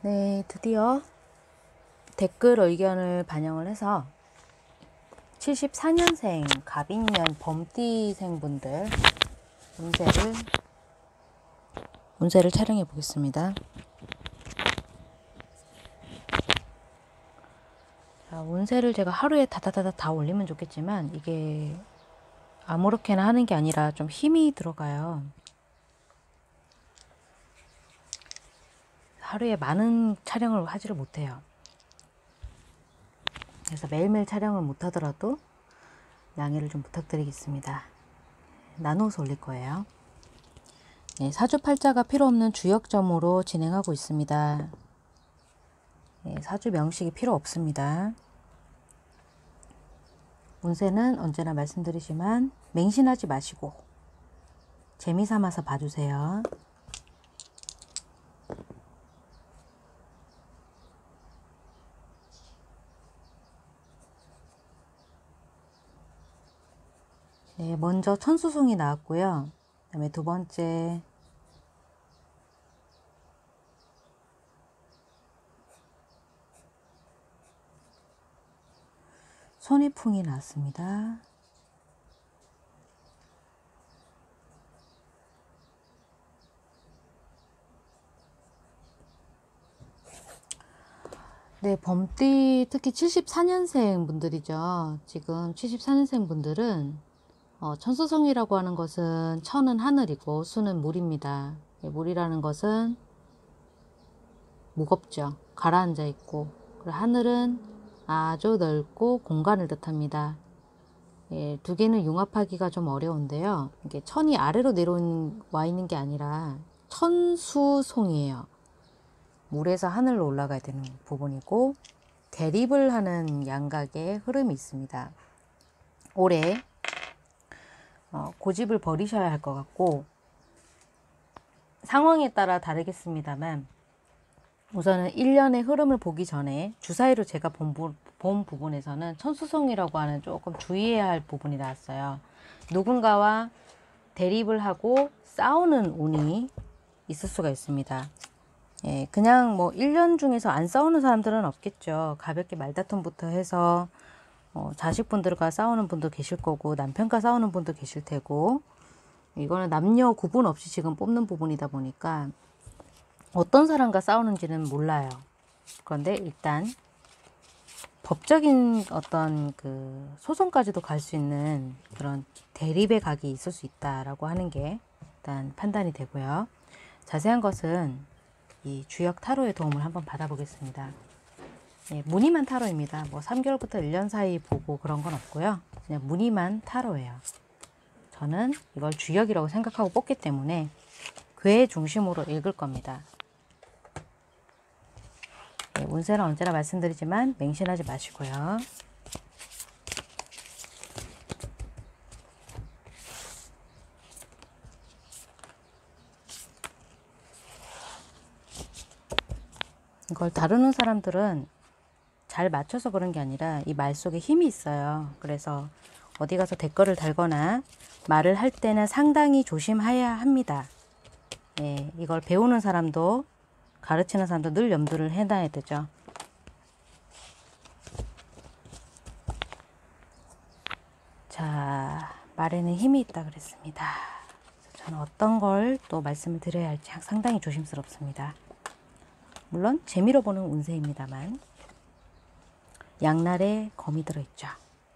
네, 드디어 댓글 의견을 반영을 해서 74년생 갑인년 범띠생분들 운세를 촬영해 보겠습니다. 자, 운세를 제가 하루에 다 올리면 좋겠지만 이게 아무렇게나 하는 게 아니라 좀 힘이 들어가요. 하루에 많은 촬영을 하지를 못해요. 그래서 매일매일 촬영을 못하더라도 양해를 좀 부탁드리겠습니다. 나눠서 올릴 거예요. 네, 사주팔자가 필요 없는 주역점으로 진행하고 있습니다. 네, 사주 명식이 필요 없습니다. 운세는 언제나 말씀드리지만 맹신하지 마시고 재미삼아서 봐주세요. 네, 먼저 천수송이 나왔고요. 그 다음에 두 번째 손이풍이 나왔습니다. 네, 범띠 특히 74년생 분들이죠. 지금 74년생 분들은 천수성이라고 하는 것은 천은 하늘이고 수는 물입니다. 네, 물이라는 것은 무겁죠. 가라앉아 있고, 그리고 하늘은 아주 넓고 공간을 뜻합니다. 예, 두 개는 융합하기가 좀 어려운데요. 이게 천이 아래로 내려와 있는 게 아니라 천수송이에요. 물에서 하늘로 올라가야 되는 부분이고 대립을 하는 양각의 흐름이 있습니다. 올해 고집을 버리셔야 할 것 같고 상황에 따라 다르겠습니다만 우선은 1년의 흐름을 보기 전에 주사위로 제가 본 부분에서는 천수성이라고 하는 조금 주의해야 할 부분이 나왔어요. 누군가와 대립을 하고 싸우는 운이 있을 수가 있습니다. 예, 그냥 뭐 1년 중에서 안 싸우는 사람들은 없겠죠. 가볍게 말다툼부터 해서 자식분들과 싸우는 분도 계실 거고 남편과 싸우는 분도 계실 테고 이거는 남녀 구분 없이 지금 뽑는 부분이다 보니까 어떤 사람과 싸우는지는 몰라요. 그런데 일단 법적인 어떤 그 소송까지도 갈 수 있는 그런 대립의 각이 있을 수 있다라고 하는 게 일단 판단이 되고요. 자세한 것은 이 주역 타로의 도움을 한번 받아보겠습니다. 네, 무늬만 타로입니다. 뭐 3개월부터 1년 사이 보고 그런 건 없고요. 그냥 무늬만 타로예요. 저는 이걸 주역이라고 생각하고 뽑기 때문에 괴 중심으로 읽을 겁니다. 네, 운세는 언제나 말씀드리지만 맹신하지 마시고요. 이걸 다루는 사람들은 잘 맞춰서 그런 게 아니라 이 말 속에 힘이 있어요. 그래서 어디 가서 댓글을 달거나 말을 할 때는 상당히 조심해야 합니다. 예, 이걸 배우는 사람도 가르치는 사람도 늘 염두를 해놔야 되죠. 자, 말에는 힘이 있다 그랬습니다. 저는 어떤 걸 또 말씀을 드려야 할지 상당히 조심스럽습니다. 물론 재미로 보는 운세입니다만 양날에 검이 들어있죠.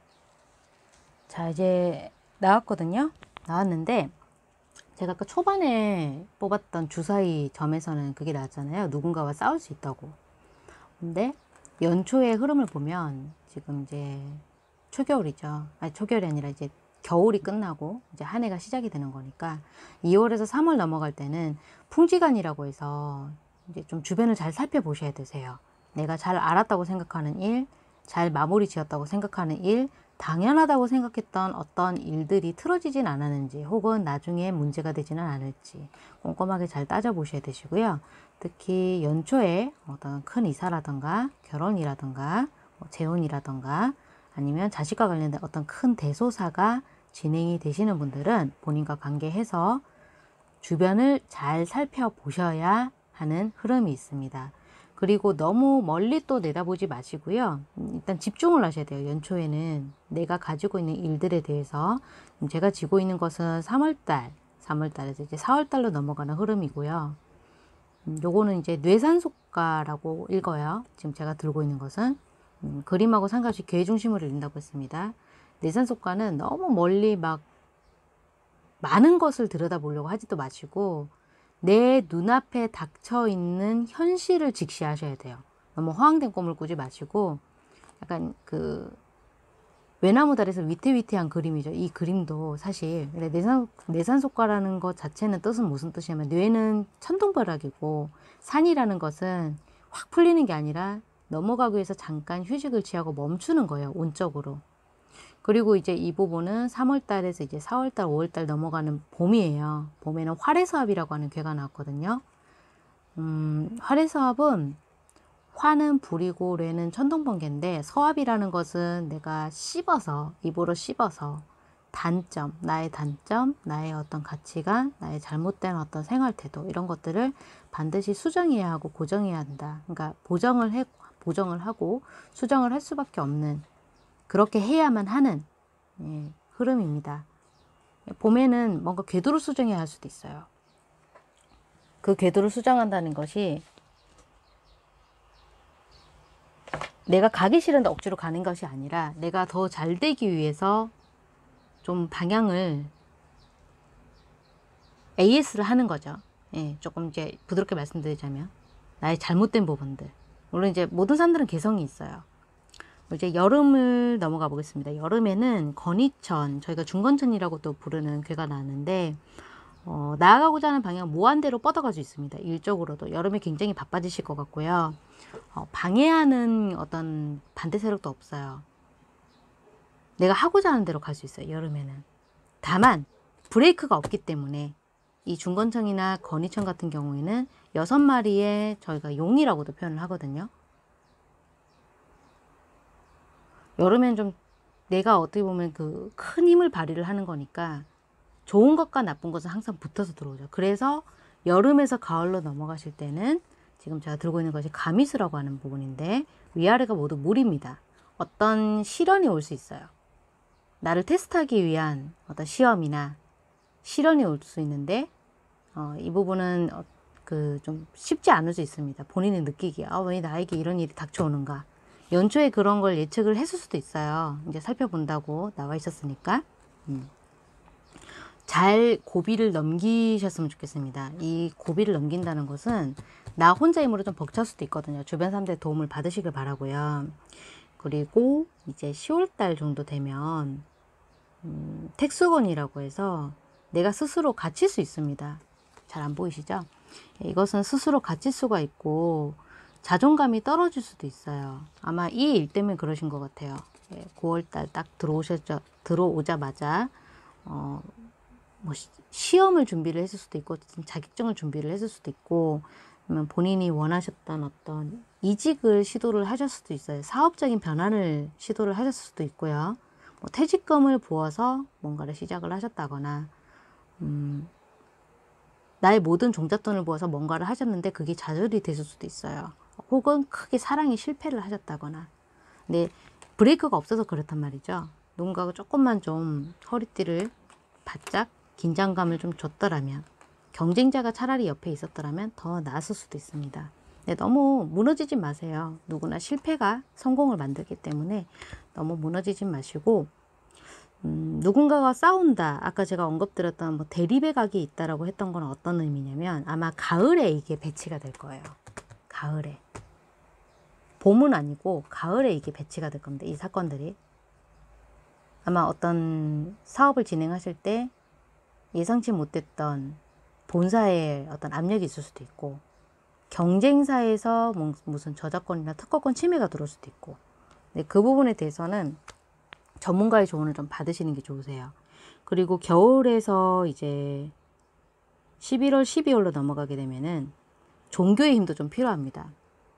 자, 이제 나왔거든요. 나왔는데 제가 아까 초반에 뽑았던 주사위 점에서는 그게 나왔잖아요. 누군가와 싸울 수 있다고. 근데 연초의 흐름을 보면 지금 이제 초겨울이죠. 아니, 초겨울이 아니라 이제 겨울이 끝나고 이제 한 해가 시작이 되는 거니까 2월에서 3월 넘어갈 때는 풍지간이라고 해서 이제 좀 주변을 잘 살펴보셔야 되세요. 내가 잘 알았다고 생각하는 일, 잘 마무리 지었다고 생각하는 일, 당연하다고 생각했던 어떤 일들이 틀어지진 않았는지 혹은 나중에 문제가 되지는 않을지 꼼꼼하게 잘 따져보셔야 되시고요. 특히 연초에 어떤 큰 이사라든가 결혼이라든가 재혼이라든가 아니면 자식과 관련된 어떤 큰 대소사가 진행이 되시는 분들은 본인과 관계해서 주변을 잘 살펴보셔야 하는 흐름이 있습니다. 그리고 너무 멀리 또 내다보지 마시고요. 일단 집중을 하셔야 돼요. 연초에는 내가 가지고 있는 일들에 대해서. 제가 지고 있는 것은 3월달에서 이제 4월달로 넘어가는 흐름이고요. 요거는 이제 뇌산속가라고 읽어요. 지금 제가 들고 있는 것은. 그림하고 상관없이 괴 중심으로 읽는다고 했습니다. 뇌산속가는 너무 멀리 막 많은 것을 들여다보려고 하지도 마시고 내 눈앞에 닥쳐 있는 현실을 직시하셔야 돼요. 너무 허황된 꿈을 꾸지 마시고 약간 그 외나무 다리에서 위태위태한 그림이죠. 이 그림도 사실 내산속가라는 것 자체는 뜻은 무슨 뜻이냐면 뇌는 천둥벼락이고 산이라는 것은 확 풀리는 게 아니라 넘어가기 위해서 잠깐 휴식을 취하고 멈추는 거예요. 온적으로. 그리고 이제 이 부분은 3월달에서 이제 4월달, 5월달 넘어가는 봄이에요. 봄에는 활해서합이라고 하는 괴가 나왔거든요. 활해서합은 화는 불이고 뇌는 천둥번개인데 서합이라는 것은 내가 씹어서 입으로 씹어서 단점, 나의 어떤 가치관, 나의 잘못된 어떤 생활 태도 이런 것들을 반드시 수정해야 하고 고정해야 한다. 그러니까 보정을 하고 수정을 할 수밖에 없는 그렇게 해야만 하는 흐름입니다. 봄에는 뭔가 궤도를 수정해야 할 수도 있어요. 그 궤도를 수정한다는 것이 내가 가기 싫은데 억지로 가는 것이 아니라 내가 더 잘 되기 위해서 좀 방향을 AS를 하는 거죠. 조금 이제 부드럽게 말씀드리자면 나의 잘못된 부분들. 물론 이제 모든 사람들은 개성이 있어요. 이제 여름을 넘어가 보겠습니다. 여름에는 건이천, 저희가 중건천이라고 또 부르는 괴가 나왔는데 나아가고자 하는 방향 무한대로 뻗어갈 수 있습니다. 일적으로도 여름에 굉장히 바빠지실 것 같고요. 방해하는 어떤 반대 세력도 없어요. 내가 하고자 하는 대로 갈 수 있어요. 여름에는. 다만 브레이크가 없기 때문에 이 중건천이나 건이천 같은 경우에는 6마리의 저희가 용이라고도 표현을 하거든요. 여름엔 좀 내가 어떻게 보면 그 큰 힘을 발휘를 하는 거니까 좋은 것과 나쁜 것은 항상 붙어서 들어오죠. 그래서 여름에서 가을로 넘어가실 때는 지금 제가 들고 있는 것이 가미수라고 하는 부분인데 위아래가 모두 물입니다. 어떤 실현이 올 수 있어요. 나를 테스트하기 위한 어떤 시험이나 실현이 올 수 있는데 이 부분은 좀 쉽지 않을 수 있습니다. 본인이 느끼기에 왜 나에게 이런 일이 닥쳐오는가. 연초에 그런 걸 예측을 했을 수도 있어요. 이제 살펴본다고 나와 있었으니까. 잘 고비를 넘기셨으면 좋겠습니다. 이 고비를 넘긴다는 것은 나 혼자 힘으로 좀 벅찰 수도 있거든요. 주변 사람들의 도움을 받으시길 바라고요. 그리고 이제 10월달 정도 되면 택수건이라고 해서 내가 스스로 갇힐 수 있습니다. 잘 안 보이시죠? 이것은 스스로 갇힐 수가 있고 자존감이 떨어질 수도 있어요. 아마 이 일 때문에 그러신 것 같아요. 9월달 딱 들어오자마자 뭐 시험을 준비를 했을 수도 있고 자격증을 준비를 했을 수도 있고 아니면 본인이 원하셨던 어떤 이직을 시도를 하셨을 수도 있어요. 사업적인 변화를 시도를 하셨을 수도 있고요. 뭐 퇴직금을 부어서 뭔가를 시작을 하셨다거나 나의 모든 종잣돈을 부어서 뭔가를 하셨는데 그게 좌절이 됐을 수도 있어요. 혹은 크게 사랑에 실패를 하셨다거나. 근데 브레이크가 없어서 그렇단 말이죠. 누군가가 조금만 좀 허리띠를 바짝 긴장감을 좀 줬더라면, 경쟁자가 차라리 옆에 있었더라면 더 나았을 수도 있습니다. 근데 너무 무너지지 마세요. 누구나 실패가 성공을 만들기 때문에 너무 무너지지 마시고 누군가가 싸운다. 아까 제가 언급드렸던 뭐 대립의 각이 있다라고 했던 건 어떤 의미냐면 아마 가을에 이게 배치가 될 거예요. 가을에. 봄은 아니고 가을에 이게 배치가 될 겁니다. 이 사건들이. 아마 어떤 사업을 진행하실 때 예상치 못했던 본사의 어떤 압력이 있을 수도 있고 경쟁사에서 무슨 저작권이나 특허권 침해가 들어올 수도 있고 그 부분에 대해서는 전문가의 조언을 좀 받으시는 게 좋으세요. 그리고 겨울에서 이제 11월, 12월로 넘어가게 되면은 종교의 힘도 좀 필요합니다.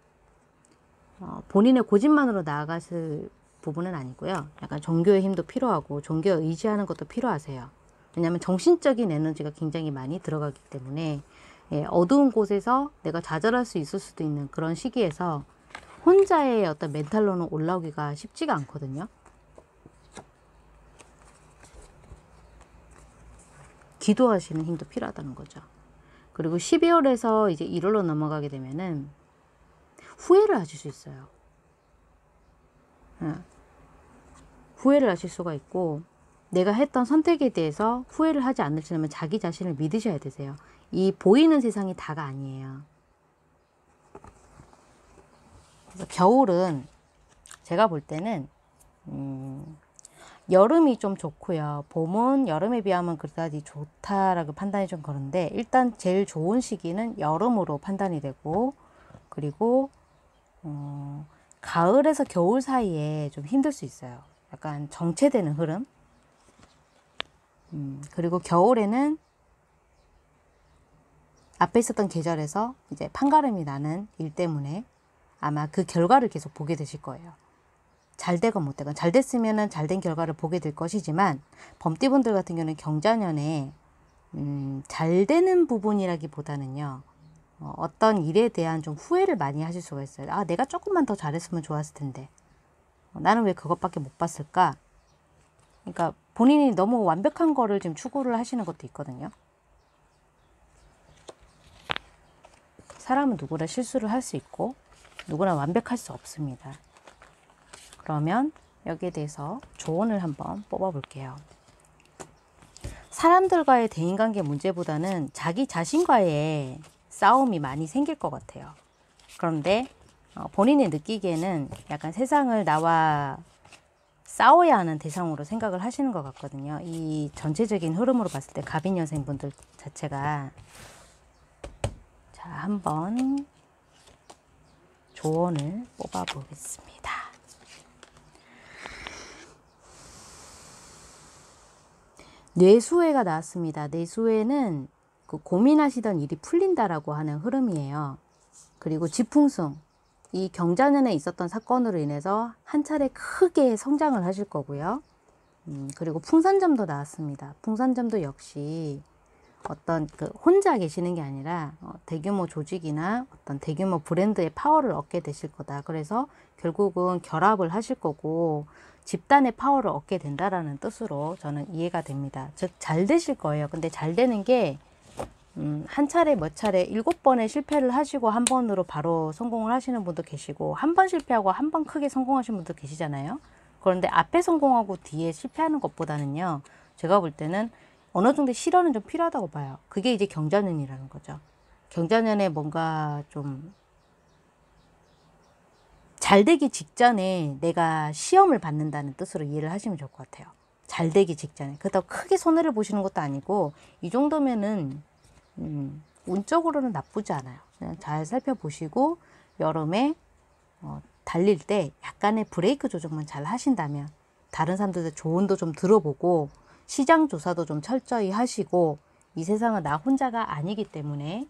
본인의 고집만으로 나아가실 부분은 아니고요. 약간 종교의 힘도 필요하고 종교에 의지하는 것도 필요하세요. 왜냐하면 정신적인 에너지가 굉장히 많이 들어가기 때문에 예, 어두운 곳에서 내가 좌절할 수 있을 수도 있는 그런 시기에서 혼자의 어떤 멘탈로는 올라오기가 쉽지가 않거든요. 기도하시는 힘도 필요하다는 거죠. 그리고 12월에서 이제 1월로 넘어가게 되면은 후회를 하실 수 있어요. 후회를 하실 수가 있고, 내가 했던 선택에 대해서 후회를 하지 않으시려면 자기 자신을 믿으셔야 되세요. 이 보이는 세상이 다가 아니에요. 그래서 겨울은 제가 볼 때는 여름이 좀 좋고요. 봄은 여름에 비하면 그다지 좋다라고 판단이 좀 그런데, 일단 제일 좋은 시기는 여름으로 판단이 되고, 그리고 가을에서 겨울 사이에 좀 힘들 수 있어요. 약간 정체되는 흐름. 그리고 겨울에는 앞에 있었던 계절에서 이제 판가름이 나는 일 때문에 아마 그 결과를 계속 보게 되실 거예요. 잘 되건 못 되건. 잘 됐으면은 잘 된 결과를 보게 될 것이지만, 범띠분들 같은 경우는 경자년에 잘 되는 부분이라기보다는요, 어떤 일에 대한 좀 후회를 많이 하실 수가 있어요. 아, 내가 조금만 더 잘했으면 좋았을 텐데, 나는 왜 그것밖에 못 봤을까? 그러니까 본인이 너무 완벽한 거를 지금 추구를 하시는 것도 있거든요. 사람은 누구나 실수를 할 수 있고 누구나 완벽할 수 없습니다. 그러면 여기에 대해서 조언을 한번 뽑아 볼게요. 사람들과의 대인관계 문제보다는 자기 자신과의 싸움이 많이 생길 것 같아요. 그런데 본인이 느끼기에는 약간 세상을 나와 싸워야 하는 대상으로 생각을 하시는 것 같거든요. 이 전체적인 흐름으로 봤을 때 갑인년생분들 자체가. 자, 한번 조언을 뽑아 보겠습니다. 뇌수해가 나왔습니다. 뇌수해는 그 고민하시던 일이 풀린다라고 하는 흐름이에요. 그리고 지풍승, 이 경자년에 있었던 사건으로 인해서 한 차례 크게 성장을 하실 거고요. 그리고 풍산점도 나왔습니다. 풍산점도 역시 어떤 혼자 계시는 게 아니라 대규모 조직이나 어떤 대규모 브랜드의 파워를 얻게 되실 거다. 그래서 결국은 결합을 하실 거고 집단의 파워를 얻게 된다라는 뜻으로 저는 이해가 됩니다. 즉 잘 되실 거예요. 근데 잘 되는 게 한 차례 몇 차례 7번의 실패를 하시고 한 번으로 바로 성공을 하시는 분도 계시고, 한 번 실패하고 한 번 크게 성공하신 분도 계시잖아요. 그런데 앞에 성공하고 뒤에 실패하는 것보다는요, 제가 볼 때는 어느 정도 실현은 좀 필요하다고 봐요. 그게 이제 경자년이라는 거죠. 경자년에 뭔가 좀 잘 되기 직전에 내가 시험을 받는다는 뜻으로 이해를 하시면 좋을 것 같아요. 잘 되기 직전에. 그렇다고 크게 손해를 보시는 것도 아니고, 이 정도면은 운적으로는 나쁘지 않아요. 그냥 잘 살펴보시고 여름에 달릴 때 약간의 브레이크 조정만 잘 하신다면, 다른 사람들의 조언도 좀 들어보고 시장 조사도 좀 철저히 하시고, 이 세상은 나 혼자가 아니기 때문에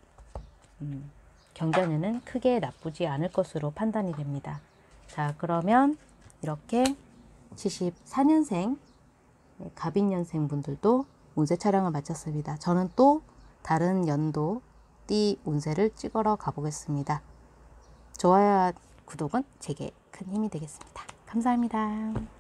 경자년은 크게 나쁘지 않을 것으로 판단이 됩니다. 자, 그러면 이렇게 74년생 갑인년생 분들도 운세 촬영을 마쳤습니다. 저는 또 다른 연도 띠 운세를 찍으러 가보겠습니다. 좋아요와 구독은 제게 큰 힘이 되겠습니다. 감사합니다.